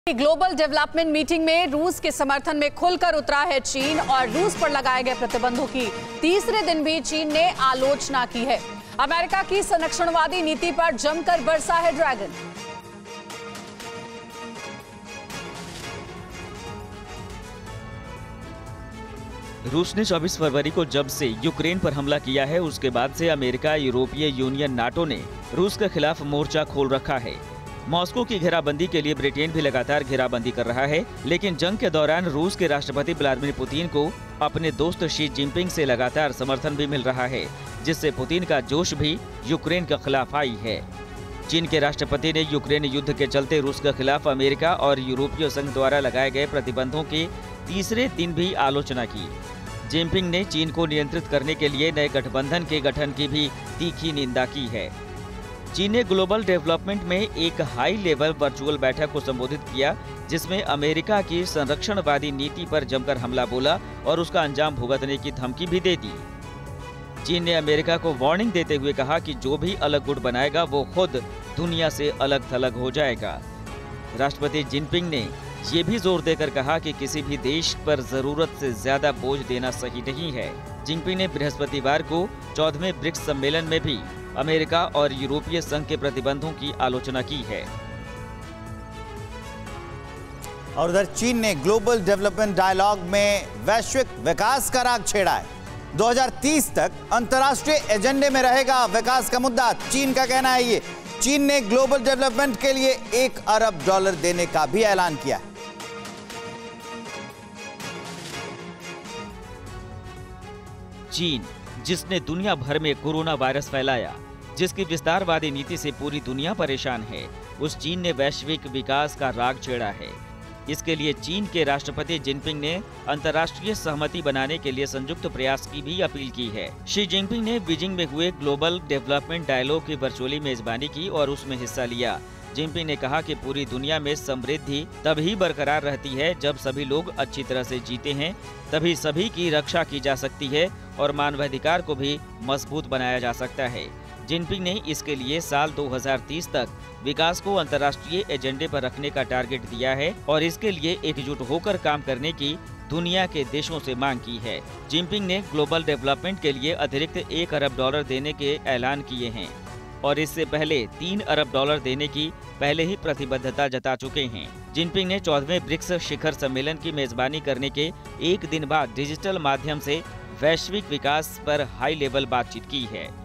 Global development meeting में रूस के समर्थन में खुलकर उतरा है चीन और रूस पर लगाए गए प्रतिबंधों की तीसरे दिन भी चीन ने आलोचना की है। अमेरिका की संरक्षणवादी नीति पर जमकर बरसा है ड्रैगन। रूस ने 24 फरवरी को जब से यूक्रेन पर हमला किया है, उसके बाद से अमेरिका, यूरोपीय यूनियन, नाटो ने रूस के खिलाफ मोर्चा खोल रखा है। मॉस्को की घेराबंदी के लिए ब्रिटेन भी लगातार घेराबंदी कर रहा है, लेकिन जंग के दौरान रूस के राष्ट्रपति व्लादिमीर पुतिन को अपने दोस्त शी जिनपिंग से लगातार समर्थन भी मिल रहा है, जिससे पुतिन का जोश भी यूक्रेन के खिलाफ आई है। चीन के राष्ट्रपति ने यूक्रेन युद्ध के चलते रूस के खिलाफ अमेरिका और यूरोपीय संघ द्वारा लगाए गए प्रतिबंधों की तीसरे दिन भी आलोचना की। जिनपिंग ने चीन को नियंत्रित करने के लिए नए गठबंधन के गठन की भी तीखी निंदा की है। चीन ने ग्लोबल डेवलपमेंट में एक हाई लेवल वर्चुअल बैठक को संबोधित किया, जिसमें अमेरिका की संरक्षणवादी नीति पर जमकर हमला बोला और उसका अंजाम भुगतने की धमकी भी दे दी। चीन ने अमेरिका को वार्निंग देते हुए कहा कि जो भी अलग गुट बनाएगा वो खुद दुनिया से अलग थलग हो जाएगा। राष्ट्रपति जिनपिंग ने ये भी जोर देकर कहा कि किसी भी देश पर जरूरत से ज्यादा बोझ देना सही नहीं है। जिनपिंग ने बृहस्पतिवार को 14वें ब्रिक्स सम्मेलन में भी अमेरिका और यूरोपीय संघ के प्रतिबंधों की आलोचना की है। और उधर चीन ने ग्लोबल डेवलपमेंट डायलॉग में वैश्विक विकास का राग छेड़ा है। 2030 तक अंतर्राष्ट्रीय एजेंडे में रहेगा विकास का मुद्दा, चीन का कहना है। ये चीन ने ग्लोबल डेवलपमेंट के लिए $1 अरब देने का भी ऐलान किया है। चीन, जिसने दुनिया भर में कोरोना वायरस फैलाया, जिसकी विस्तारवादी नीति से पूरी दुनिया परेशान है, उस चीन ने वैश्विक विकास का राग छेड़ा है। इसके लिए चीन के राष्ट्रपति जिनपिंग ने अंतर्राष्ट्रीय सहमति बनाने के लिए संयुक्त प्रयास की भी अपील की है। शी जिनपिंग ने बीजिंग में हुए ग्लोबल डेवलपमेंट डायलॉग की वर्चुअली मेजबानी की और उसमें हिस्सा लिया। जिनपिंग ने कहा कि पूरी दुनिया में समृद्धि तभी बरकरार रहती है जब सभी लोग अच्छी तरह से जीते हैं, तभी सभी की रक्षा की जा सकती है और मानवाधिकार को भी मजबूत बनाया जा सकता है। जिनपिंग ने इसके लिए साल 2030 तक विकास को अंतर्राष्ट्रीय एजेंडे पर रखने का टारगेट दिया है और इसके लिए एकजुट होकर काम करने की दुनिया के देशों से मांग की है। जिनपिंग ने ग्लोबल डेवलपमेंट के लिए अतिरिक्त $1 अरब देने के ऐलान किए हैं और इससे पहले $3 अरब देने की पहले ही प्रतिबद्धता जता चुके हैं। जिनपिंग ने 14वें ब्रिक्स शिखर सम्मेलन की मेजबानी करने के एक दिन बाद डिजिटल माध्यम से वैश्विक विकास पर हाई लेवल बातचीत की है।